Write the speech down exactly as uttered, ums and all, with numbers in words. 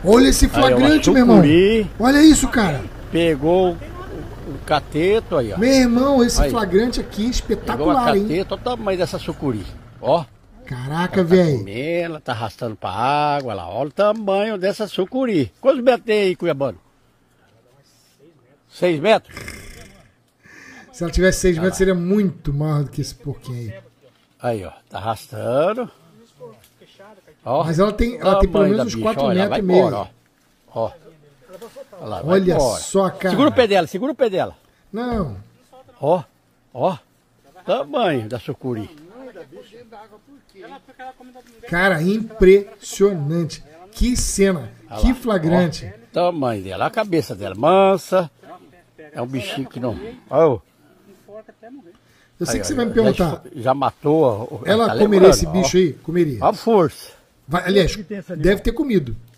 Olha esse flagrante, aí, ó, meu irmão. Olha isso, cara. Pegou o, o cateto aí, ó. Meu irmão, esse aí. flagrante aqui é espetacular, hein? Pegou a cateta, olha o tamanho dessa sucuri. Ó. Caraca, velho. Tá ela tá arrastando pra água lá. Olha o tamanho dessa sucuri. Quantos metros tem aí, Cuiabano? Seis metros? Se ela tivesse seis metros, seria muito maior do que esse porquinho aí. Aí, ó. Tá arrastando. Ó, mas ela tem, ela tem pelo menos uns quatro metros e meio. Ó. Ó. Olha, lá, olha só, cara. Segura o pé dela, segura o pé dela. Não. Ó. Ó. Tamanho da sucuri. Cara, impressionante. Que cena, olha que lá, flagrante. Ó, tamanho dela, a cabeça dela mansa. É um bichinho que não... Oh. Eu sei aí, que você vai me perguntar. Já, já matou. Ela tá comeria esse bicho ó. aí? Comeria. A força. Vai, aliás, deve ter comido.